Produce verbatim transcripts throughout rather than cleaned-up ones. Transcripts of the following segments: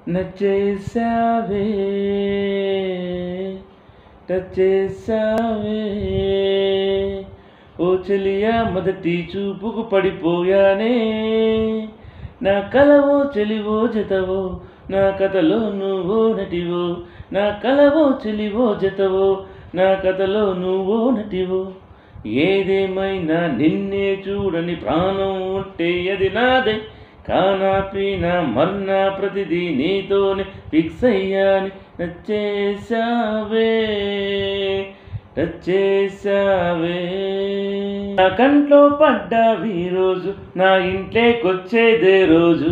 నచ్చేసావే టచ్చేసావే ఓ చెలియా మొదటి చూపుకు పడిపోయానే నా కలవో చెలివో జతవో నా కథలో నువ్వో నటివో నా కలవో చెలివో జతవో నా కథలో నువ్వో నటివో ఏదేమైనా నిన్నే చూడని ప్రాణం ఉంటే అది నాదే కానా పీనా మర్నా ప్రతిదీ నీతోనే ఫిక్స్ అయ్యాని నచ్చేసావే నచ్చేసావే నా కంట్లో పడ్డావి రోజు నా ఇంట్లోకొచ్చేదే రోజు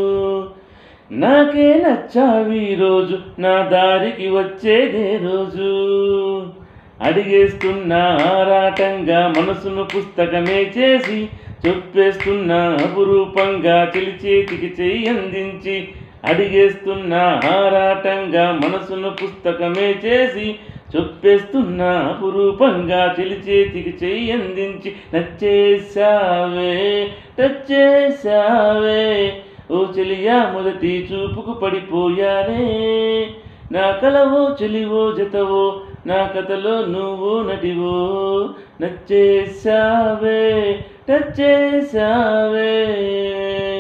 నాకే నచ్చావి రోజు నా దారికి వచ్చేదే రోజు అడిగేస్తున్నా ఆరాటంగా మనసును పుస్తకమే చేసి చెప్పేస్తున్నా అపురూపంగా చెలి చేతికి చెయ్యి అందించి అడిగేస్తున్నా ఆరాటంగా మనసును పుస్తకమే చేసి చెప్పేస్తున్నా అపురూపంగా చెలి చేతికి చెయ్యి అందించి నచ్చేసావే టచ్చేసావే ఓ చెలియా మొదటి చూపుకు పడిపోయానే నా కలవో చెలివో జతవో నా కథలో నువ్వు నటివో నచ్చేసావే టచ్చేసావే